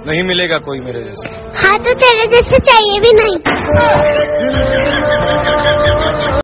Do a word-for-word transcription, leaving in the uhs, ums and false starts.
नहीं मिलेगा कोई मेरे जैसा। हाँ तो तेरे जैसे चाहिए भी नहीं।